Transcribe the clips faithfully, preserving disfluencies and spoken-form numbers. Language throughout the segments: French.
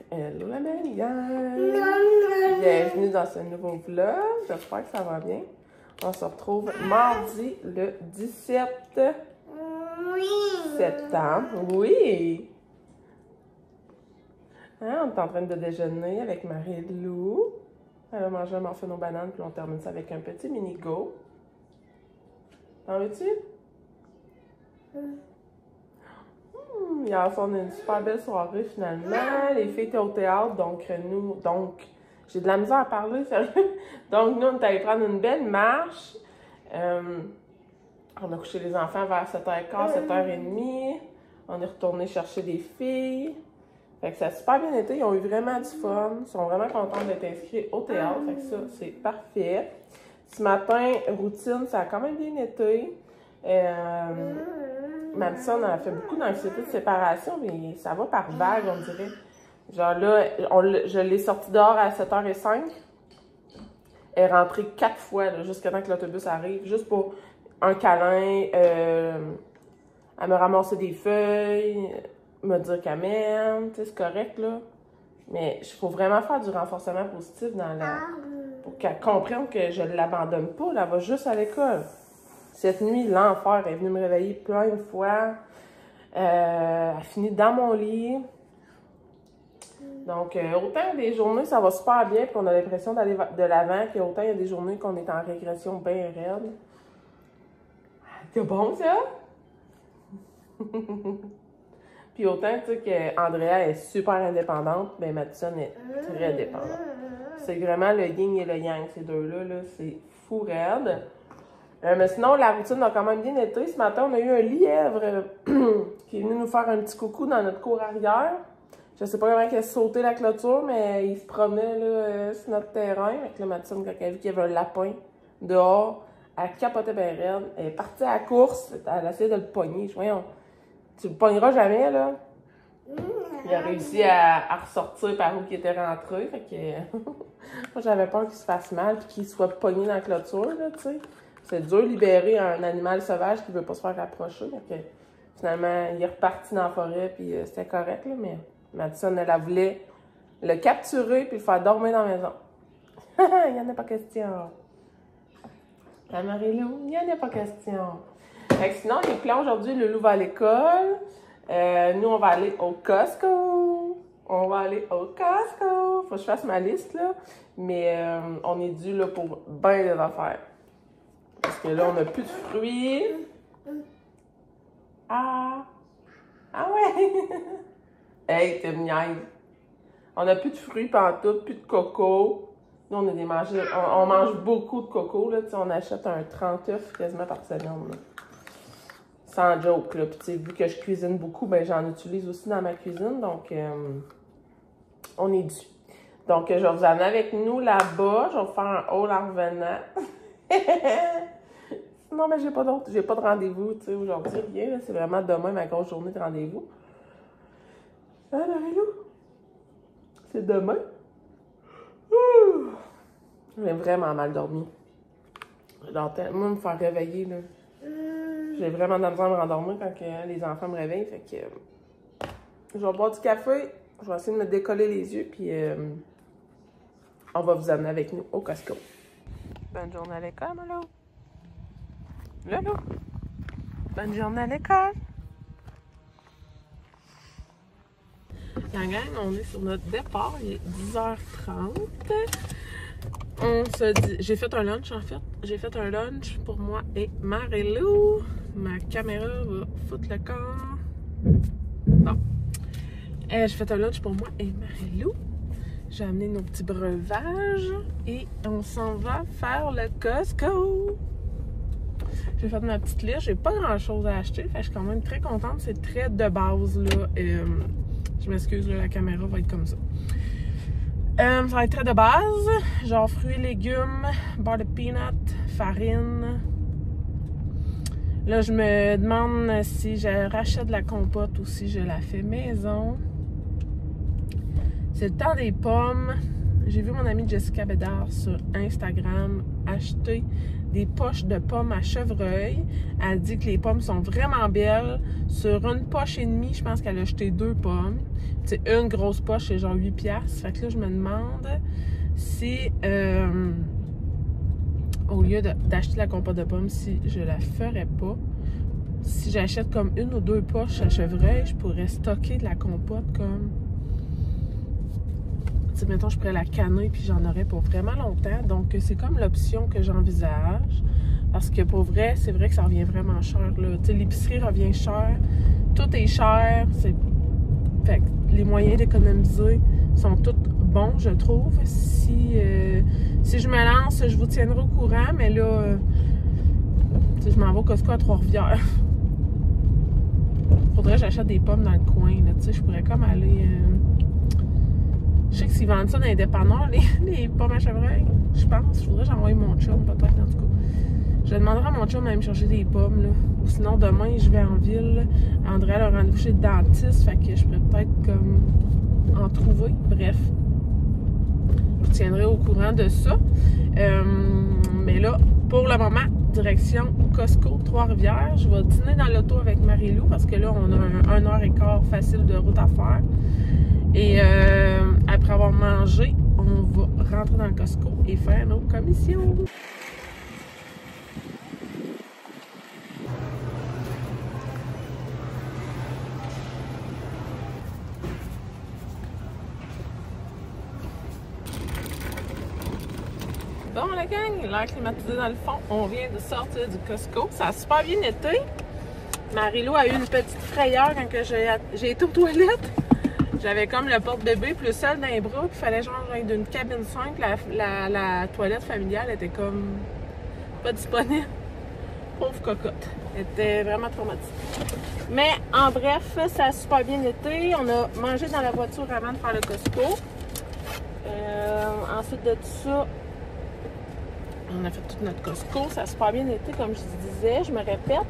Hello la belle gang! Bienvenue dans ce nouveau vlog. J'espère que ça va bien. On se retrouve mardi le dix-sept septembre. Oui! Hein, on est en train de déjeuner avec Marie-Lou. Elle a mangé un morceau aux bananes, puis on termine ça avec un petit mini-go. T'en veux-tu? Hmm, hier soir, on a une super belle soirée finalement. Les filles étaient au théâtre, donc nous, donc, j'ai de la misère à parler, sérieux. Donc nous, on est allés prendre une belle marche. Euh, on a couché les enfants vers sept heures quinze, sept heures trente. On est retourné chercher des filles. Fait que ça a super bien été. Ils ont eu vraiment du fun. Ils sont vraiment contents d'être inscrits au théâtre. Fait que ça, c'est parfait. Ce matin, routine, ça a quand même bien été. Euh, Madison a fait beaucoup d'anxiété de séparation, mais ça va par vague, on dirait. Genre là, on, je l'ai sortie dehors à sept heures cinq. Elle est rentrée quatre fois jusqu'à temps que l'autobus arrive, juste pour un câlin, euh, à me ramasser des feuilles, me dire qu'elle m'aime, tu sais, c'est correct, là. Mais il faut vraiment faire du renforcement positif dans la... pour qu'elle comprenne que je ne l'abandonne pas, là, elle va juste à l'école. Cette nuit, l'enfer, elle est venue me réveiller plein de fois. Euh, elle a fini dans mon lit. Donc, euh, autant des journées, ça va super bien, puis on a l'impression d'aller de l'avant, qu'autant il y a des journées qu'on est en régression bien raide. C'est bon, ça? Puis autant, tu sais, qu'Andrea est super indépendante, bien, Madison est très dépendante. C'est vraiment le yin et le yang, ces deux-là, là, c'est fou raide. Euh, mais sinon, la routine a quand même bien été. Ce matin, on a eu un lièvre euh, qui est venu nous faire un petit coucou dans notre cour arrière. Je sais pas comment il a sauté la clôture, mais il se promenait là, euh, sur notre terrain. Avec le Madison, quand elle a vu qu'il y avait un lapin dehors, elle capotait bien raide. Elle est partie à la course, elle a essayé de le pogner. Je voyons, tu le pogneras jamais, là. Il a réussi à, à ressortir par où il était rentré. Fait que moi, j'avais peur qu'il se fasse mal et qu'il soit pogné dans la clôture, là, tu sais. C'est dur de libérer un animal sauvage qui ne veut pas se faire approcher. Que, finalement, il est reparti dans la forêt, puis euh, c'était correct, là, mais Madison, elle, elle voulait le capturer puis le faire dormir dans la maison. Il n'y en a pas question. La Marie-Lou, il n'y en a pas question. Fait que sinon, les plans aujourd'hui, le loup va à l'école. Euh, nous, on va aller au Costco. On va aller au Costco. Faut que je fasse ma liste, là. Mais euh, on est dû là, pour bien des affaires. Parce que là, on n'a plus de fruits. Ah! Ah ouais! Hey, t'es niaise! On n'a plus de fruits pantoute, plus de coco. Nous, on a des mangés, on, on mange beaucoup de coco, là. Tu sais, on achète un trente œufs quasiment par semaine, là. Sans joke, là. Puis, tu sais, vu que je cuisine beaucoup, ben j'en utilise aussi dans ma cuisine. Donc, euh, on est dû. Donc, je vais vous amener avec nous là-bas. Je vais vous faire un haul en revenant. Non, mais j'ai pas d'autre, j'ai pas de rendez-vous, tu sais, aujourd'hui, rien, là, c'est vraiment demain ma grosse journée de rendez-vous. Ah, Marie-Lou? C'est demain? Ouh! J'ai vraiment mal dormi. J'entends, moi, me faire réveiller, là. J'ai vraiment de la misère à me rendormir quand que les enfants me réveillent, fait que... Euh, je vais boire du café, je vais essayer de me décoller les yeux, puis euh, on va vous amener avec nous au Costco. Bonne journée à l'école, Malo. Lolo. Bonne journée à l'école. La gang, on est sur notre départ. Il est dix heures trente. On se dit... J'ai fait un lunch, en fait. J'ai fait un lunch pour moi et Marie-Lou. Ma caméra va foutre le camp. Bon. Euh, J'ai fait un lunch pour moi et Marie-Lou. J'ai amené nos petits breuvages. Et on s'en va faire le Costco. J'ai fait ma petite liste, j'ai pas grand chose à acheter, fait que je suis quand même très contente, c'est très de base là. Euh, je m'excuse, la caméra va être comme ça. Euh, ça va être très de base, genre fruits, légumes, beurre de peanut, farine. Là, je me demande si je rachète de la compote ou si je la fais maison. C'est le temps des pommes. J'ai vu mon amie Jessica Bédard sur Instagram acheter des poches de pommes à chevreuil. Elle dit que les pommes sont vraiment belles. Sur une poche et demie, je pense qu'elle a jeté deux pommes. C'est une grosse poche, c'est genre huit piastres. Fait que là, je me demande si, euh, au lieu d'acheter la compote de pommes, si je la ferais pas, si j'achète comme une ou deux poches à chevreuil, je pourrais stocker de la compote comme... Tu sais, mettons, je pourrais la canner puis j'en aurais pour vraiment longtemps. Donc, c'est comme l'option que j'envisage. Parce que pour vrai, c'est vrai que ça revient vraiment cher, là. Tu sais, l'épicerie revient cher. Tout est cher. C'est... Fait que les moyens d'économiser sont tous bons, je trouve. Si, euh, si je me lance, je vous tiendrai au courant. Mais là, euh, tu sais, je m'en vais au Costco à Trois-Rivières. Faudrait que j'achète des pommes dans le coin, là. Tu sais, je pourrais comme aller... Euh... Je sais que s'ils vendent ça dans les dépanneurs, les, les pommes à chevreuil, je pense. Je voudrais que j'envoie mon chum, peut-être, en tout cas. Je demanderai à mon chum d'aller me chercher des pommes, là. Ou sinon, demain, je vais en ville. André a le rendez-vous chez le dentiste, fait que je pourrais peut-être, comme, en trouver. Bref. Je vous tiendrai au courant de ça. Euh, mais là, pour le moment, direction Costco, Trois-Rivières. Je vais dîner dans l'auto avec Marie-Lou, parce que là, on a un, un heure et quart facile de route à faire. Et euh, après avoir mangé, on va rentrer dans le Costco et faire nos commissions. Bon, la gang, l'air climatisé dans le fond. On vient de sortir du Costco. Ça a super bien été. Marie-Lou a eu une petite frayeur quand j'ai été aux toilettes. J'avais comme le porte-bébé plus celle dans les bras, puis il fallait genre d'une cabine simple. La, la, la toilette familiale était comme pas disponible. Pauvre cocotte. Elle était vraiment traumatisée. Mais en bref, ça a super bien été. On a mangé dans la voiture avant de faire le Costco. Euh, ensuite de tout ça, on a fait tout notre Costco. Ça a super bien été, comme je disais. Je me répète.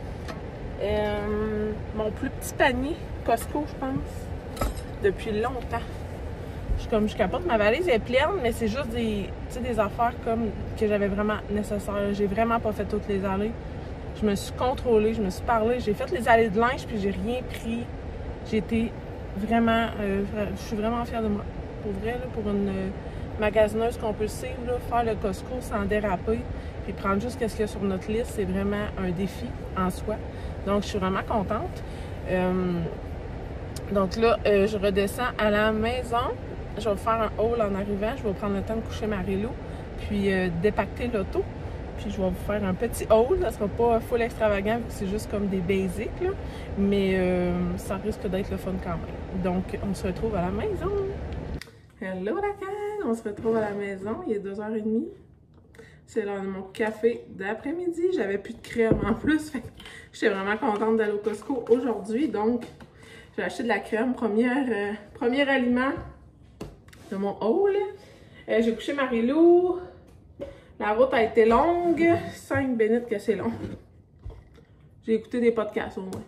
Euh, mon plus petit panier Costco, je pense. Depuis longtemps. Je, comme, je capote, ma valise est pleine, mais c'est juste des, des affaires comme que j'avais vraiment nécessaires. J'ai vraiment pas fait toutes les allées. Je me suis contrôlée, je me suis parlé. J'ai fait les allées de linge, puis j'ai rien pris. J'ai été vraiment... Euh, je suis vraiment fière de moi. Pour vrai, là, pour une euh, magasineuse compulsive, là, faire le Costco sans déraper, puis prendre juste ce qu'il y a sur notre liste, c'est vraiment un défi en soi. Donc, je suis vraiment contente. Euh, Donc là, euh, je redescends à la maison. Je vais faire un haul en arrivant. Je vais prendre le temps de coucher Marie-Lou, puis euh, dépacter l'auto. Puis je vais vous faire un petit haul. Ça ne sera pas full extravagant, vu que c'est juste comme des basics, là. Mais euh, ça risque d'être le fun quand même. Donc, on se retrouve à la maison. Hello la gang! On se retrouve à la maison. Il est deux heures trente. C'est l'heure de mon café d'après-midi. J'avais plus de crème en plus. J'étais vraiment contente d'aller au Costco aujourd'hui. Donc, j'ai acheté de la crème, première, euh, premier aliment de mon haul. Euh, j'ai couché Marie-Lou. La route a été longue. cinq bénites que c'est long. J'ai écouté des podcasts au moins.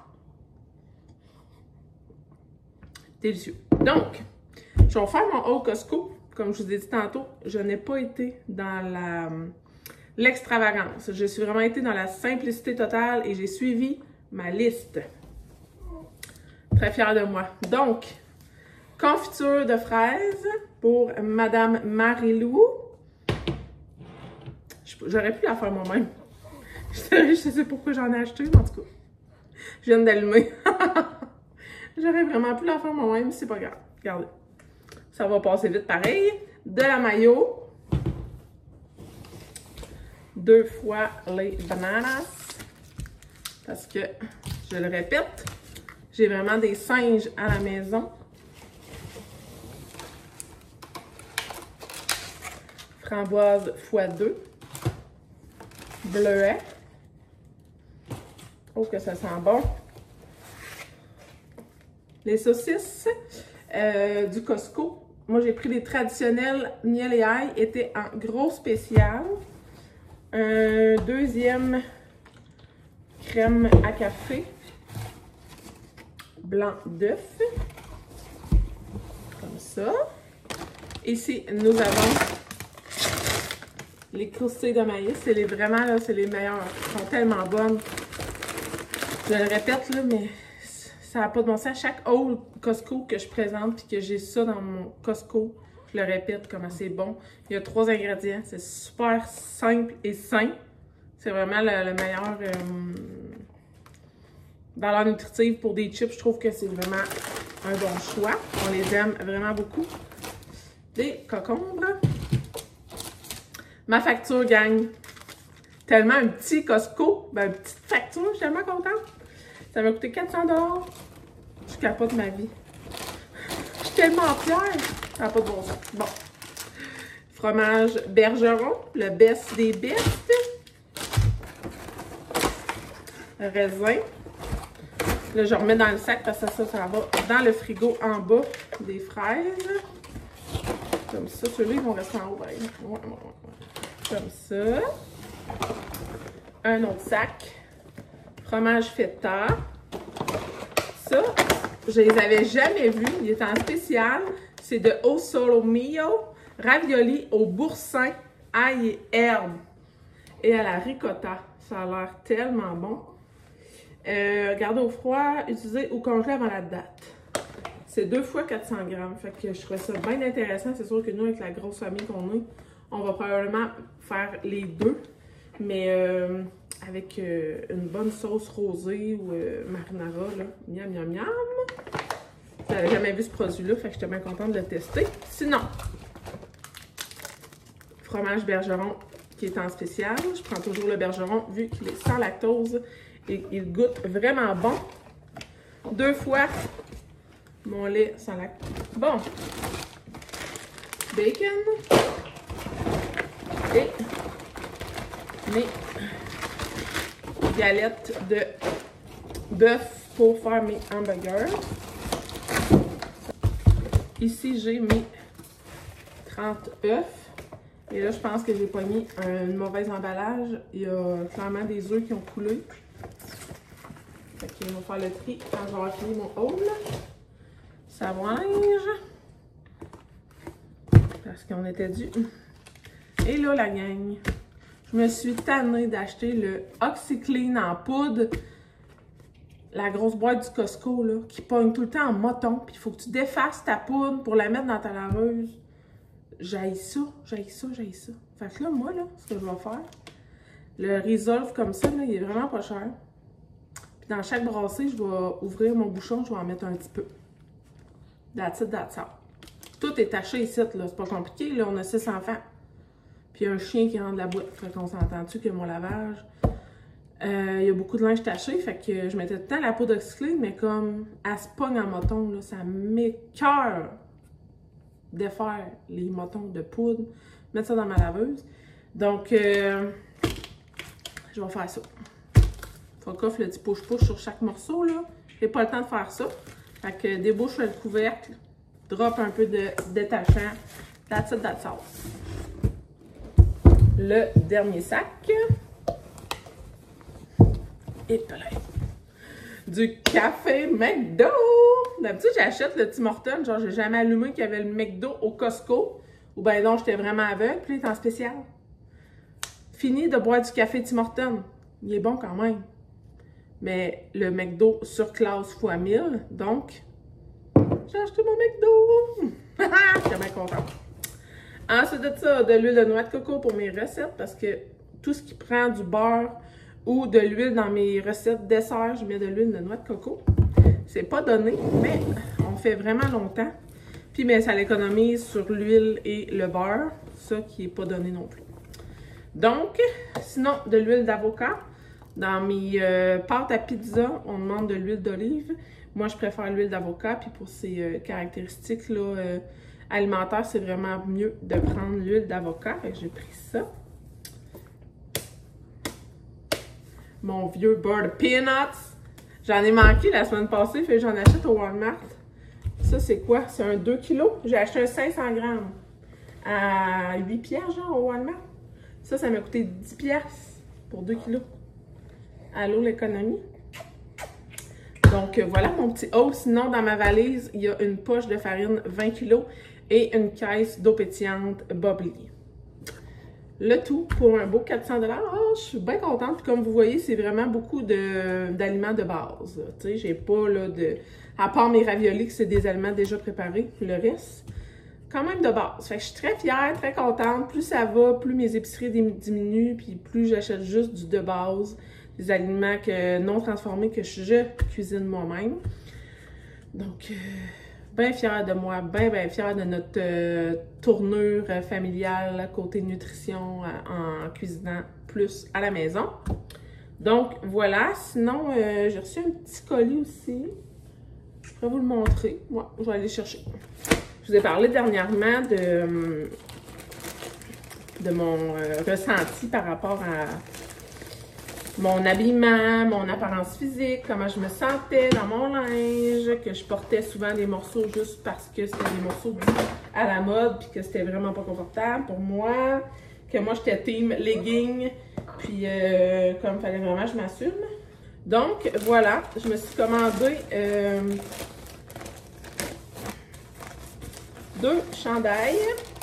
Délicieux. Donc, je vais faire mon haul Costco. Comme je vous ai dit tantôt, je n'ai pas été dans la l'extravagance. Je suis vraiment été dans la simplicité totale et j'ai suivi ma liste. Très fière de moi. Donc, confiture de fraises pour Madame Marie-Lou. J'aurais pu la faire moi-même. Je sais pourquoi j'en ai acheté, mais en tout cas, je viens d'allumer. J'aurais vraiment pu la faire moi-même, c'est pas grave. Regardez. Ça va passer vite pareil. De la mayo. Deux fois les bananas. Parce que, je le répète, j'ai vraiment des singes à la maison. Framboise fois deux. Bleuet. Oh, que ça sent bon. Les saucisses euh, du Costco. Moi, j'ai pris les traditionnels miel et ail. Étaient en gros spécial. Un deuxième crème à café. Blanc d'œuf. Comme ça. Ici, nous avons Les croustilles de maïs, c'est les, vraiment, là, c'est les meilleurs. Elles sont tellement bonnes. Je le répète, là, mais ça n'a pas de bon sens. Chaque haul Costco que je présente puis que j'ai ça dans mon Costco, je le répète comment c'est bon. Il y a trois ingrédients. C'est super simple et sain. C'est vraiment le, le meilleur euh, valeur nutritive pour des chips. Je trouve que c'est vraiment un bon choix. On les aime vraiment beaucoup. Des concombres. Ma facture, gang. Tellement un petit Costco. Ben, une petite facture, je suis tellement contente. Ça m'a coûté quatre cents dollars. Je capote ma vie. Je suis tellement fière. Ça n'a pas de bon sens. Bon. Fromage Bergeron, le best des best. Raisin. Là, je remets dans le sac parce que ça, ça va dans le frigo en bas. Des fraises. Comme ça. Ceux-là, ils vont rester en haut. Ouais, ouais, ouais. Comme ça. Un autre sac. Fromage feta. Ça, je les avais jamais vus. Il est en spécial. C'est de O Solo Mio. Ravioli au boursin, ail et herbe. Et à la ricotta. Ça a l'air tellement bon. Euh, gardé au froid, utilisé ou congelé avant la date. C'est deux fois quatre cents grammes. Fait que je trouvais ça bien intéressant. C'est sûr que nous, avec la grosse famille qu'on est, on va probablement faire les deux. Mais euh, avec euh, une bonne sauce rosée ou euh, marinara, là. Miam, miam, miam. J'avais jamais vu ce produit-là, fait que j'étais bien contente de le tester. Sinon, fromage Bergeron qui est en spécial. Je prends toujours le Bergeron vu qu'il est sans lactose et il goûte vraiment bon. Deux fois mon lait sans lactose. Bon. Bacon. Et mes galettes de bœuf pour faire mes hamburgers. Ici, j'ai mes trente œufs. Et là, je pense que j'ai pogné un mauvais emballage. Il y a clairement des œufs qui ont coulé. Fait qu'il va faire le tri quand je vais avoir fini mon haul. Savoinge. Parce qu'on était dû. Et là, la gang. Je me suis tannée d'acheter le OxiClean en poudre. La grosse boîte du Costco, là, qui pogne tout le temps en moton. Puis il faut que tu défasses ta poudre pour la mettre dans ta laveuse. J'haïs ça, j'haïs ça, j'haïs ça. Fait que là, moi, là, ce que je vais faire, le Resolve comme ça, là, il est vraiment pas cher. Puis dans chaque brassée, je vais ouvrir mon bouchon, je vais en mettre un petit peu. That's it, that's all. Tout est taché ici, là. C'est pas compliqué, là. On a six enfants. Puis un chien qui rentre de la boîte. Fait qu'on s'entend-tu que mon lavage. Euh, il y a beaucoup de linge taché. Fait que je mettais tout le temps la poudre OxiClean, mais comme elle se pogne en moton, là, ça m'écoeure de faire les motons de poudre, mettre ça dans ma laveuse. Donc, euh, je vais faire ça. Faut coffre le petit push-push sur chaque morceau, là. J'ai pas le temps de faire ça. Fait que débouche le couvercle, drop un peu de détachant. That's it, that's all. Le dernier sac. Et voilà. Du café McDo. D'habitude, j'achète le Tim Hortons. Genre, j'ai jamais allumé qu'il y avait le McDo au Costco. Ou ben non, j'étais vraiment aveugle. Puis il est en spécial. Fini de boire du café Tim Hortons. Il est bon quand même. Mais le McDo surclasse fois mille. Donc, j'ai acheté mon McDo. J'étais bien contente. Ensuite de ça, de l'huile de noix de coco pour mes recettes. Parce que tout ce qui prend du beurre ou de l'huile dans mes recettes dessert, je mets de l'huile de noix de coco. C'est pas donné, mais on fait vraiment longtemps. Puis, mais ça l'économise sur l'huile et le beurre. Ça qui est pas donné non plus. Donc, sinon, de l'huile d'avocat. Dans mes euh, pâtes à pizza, on demande de l'huile d'olive. Moi, je préfère l'huile d'avocat. Puis pour ces euh, caractéristiques-là euh, alimentaires, c'est vraiment mieux de prendre l'huile d'avocat. J'ai pris ça. Mon vieux beurre de peanuts. J'en ai manqué la semaine passée, fait que j'en achète au Walmart. Ça, c'est quoi? C'est un deux kilos. J'ai acheté un cinq cents grammes à huit piastres, genre, au Walmart. Ça, ça m'a coûté dix piastres pour deux kilos. Allô, l'économie? Donc, voilà mon petit haul. Sinon, dans ma valise, il y a une poche de farine vingt kilos et une caisse d'eau pétillante Bubbly. Le tout pour un beau quatre cents dollars. Oh, je suis bien contente. Puis comme vous voyez, c'est vraiment beaucoup d'aliments de, de base. Tu sais, j'ai pas là de... À part mes raviolis, que c'est des aliments déjà préparés. Le reste, quand même de base. Fait que je suis très fière, très contente. Plus ça va, plus mes épiceries diminuent. Puis plus j'achète juste du de base. Des aliments que, non transformés que je cuisine moi-même. Donc... Euh... bien fière de moi, bien, bien fière de notre euh, tournure euh, familiale côté nutrition euh, en cuisinant plus à la maison. Donc, voilà. Sinon, euh, j'ai reçu un petit colis aussi. Je pourrais vous le montrer. Moi, ouais, je vais aller chercher. Je vous ai parlé dernièrement de, de mon euh, ressenti par rapport à mon habillement, mon apparence physique, comment je me sentais dans mon linge, que je portais souvent des morceaux juste parce que c'était des morceaux à la mode puis que c'était vraiment pas confortable pour moi, que moi j'étais team legging, puis euh, comme il fallait vraiment je m'assume. Donc voilà, je me suis commandé euh, deux chandails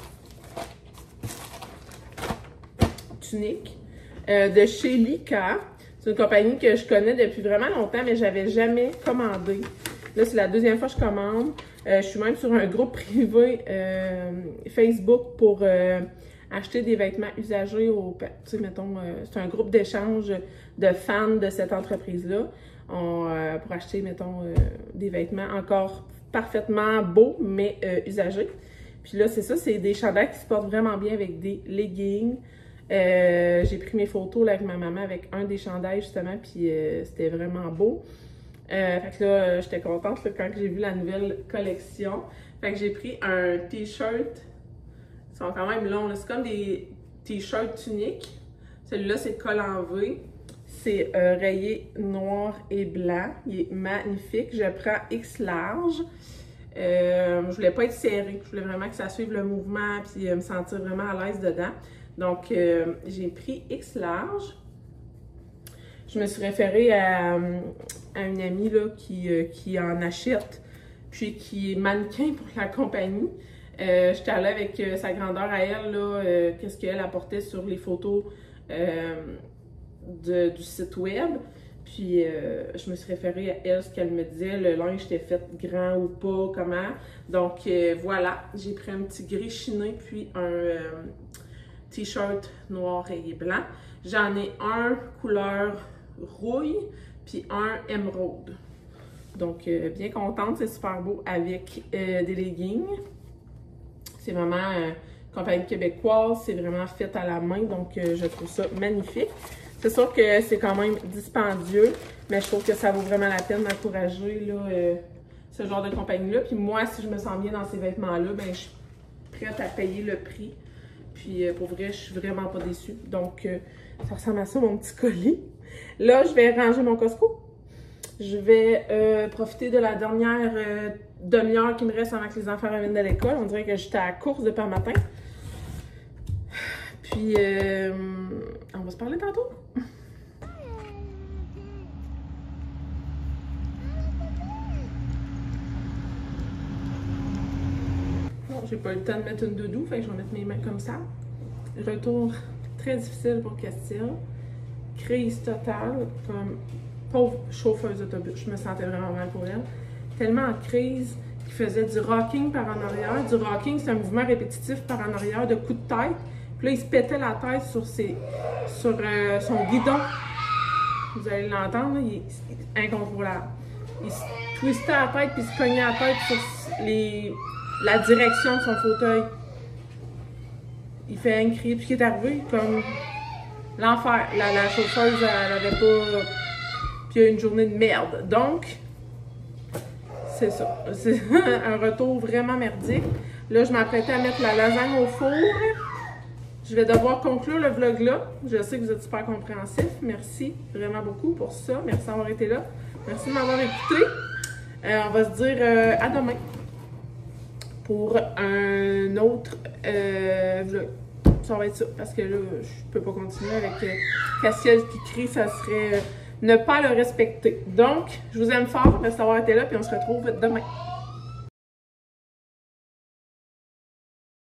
tuniques. Euh, de chez Lyka. C'est une compagnie que je connais depuis vraiment longtemps, mais j'avais jamais commandé. Là, c'est la deuxième fois que je commande. Euh, je suis même sur un groupe privé euh, Facebook pour euh, acheter des vêtements usagés au... Tu sais, mettons, euh, c'est un groupe d'échange de fans de cette entreprise-là euh, pour acheter, mettons, euh, des vêtements encore parfaitement beaux, mais euh, usagés. Puis là, c'est ça, c'est des chandails qui se portent vraiment bien avec des leggings. Euh, j'ai pris mes photos là, avec ma maman avec un des chandails justement, puis euh, c'était vraiment beau. Euh, fait que là, j'étais contente là, quand j'ai vu la nouvelle collection. Fait que j'ai pris un t-shirt. Ils sont quand même longs. C'est comme des t-shirts tuniques. Celui-là, c'est col en V. C'est euh, rayé noir et blanc. Il est magnifique. Je prends X large. Euh, je voulais pas être serrée. Je voulais vraiment que ça suive le mouvement puis euh, me sentir vraiment à l'aise dedans. Donc, euh, j'ai pris X large. Je me suis référée à, à une amie là, qui, euh, qui en achète, puis qui est mannequin pour la compagnie. Euh, J'étais allée avec euh, sa grandeur à elle, euh, qu'est-ce qu'elle apportait sur les photos euh, de, du site web. Puis, euh, je me suis référée à elle, ce qu'elle me disait, le linge était fait grand ou pas, comment. Donc, euh, voilà, j'ai pris un petit gris chiné, puis un... Euh, t-shirt noir et blanc. J'en ai un couleur rouille, puis un émeraude. Donc, euh, bien contente, c'est super beau avec euh, des leggings. C'est vraiment euh, compagnie québécoise, c'est vraiment fait à la main, donc euh, je trouve ça magnifique. C'est sûr que c'est quand même dispendieux, mais je trouve que ça vaut vraiment la peine d'encourager euh, ce genre de compagnie-là. Puis moi, si je me sens bien dans ces vêtements-là, ben, je suis prête à payer le prix. Puis euh, pour vrai, je suis vraiment pas déçue. Donc, euh, ça ressemble à ça, mon petit colis. Là, je vais ranger mon Costco. Je vais euh, profiter de la dernière euh, demi-heure qui me reste avant que les enfants reviennent de l'école. On dirait que j'étais à la course depuis le matin. Puis, euh, on va se parler tantôt. Bon, j'ai pas eu le temps de mettre une doudou, fait que je vais mettre mes mains comme ça. Retour très difficile pour Castille. Crise totale, comme pauvre chauffeuse d'autobus. Je me sentais vraiment mal pour elle. Tellement en crise qu'il faisait du rocking par en arrière. Du rocking, c'est un mouvement répétitif par en arrière de coups de tête. Puis là, il se pétait la tête sur, ses, sur euh, son guidon. Vous allez l'entendre, il est incontrôlable. Il se twistait la tête puis il se cognait la tête sur les, la direction de son fauteuil. Il fait un cri, puis il est arrivé comme l'enfer. La, la chauffeuse, elle avait pas... Puis il y a eu une journée de merde. Donc, c'est ça. C'est un retour vraiment merdique. Là, je m'apprêtais à mettre la lasagne au four. Je vais devoir conclure le vlog là. Je sais que vous êtes super compréhensifs. Merci vraiment beaucoup pour ça. Merci d'avoir été là. Merci de m'avoir écouté. Euh, on va se dire euh, à demain pour un autre euh, vlog. Ça va être ça, parce que là, je peux pas continuer avec euh, Cassiel qui crie, ça serait euh, ne pas le respecter. Donc, je vous aime fort, merci d'avoir été là, puis on se retrouve demain.